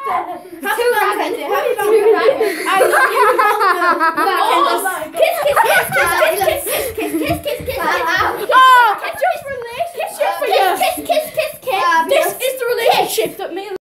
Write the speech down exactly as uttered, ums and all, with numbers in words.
Two rabbits. Two rabbits. Kiss, kiss, kiss, kiss, kiss, kiss, kiss, kiss, kiss, kiss, kiss. Oh, kiss your for this. Kiss your for kiss, kiss, kiss, kiss.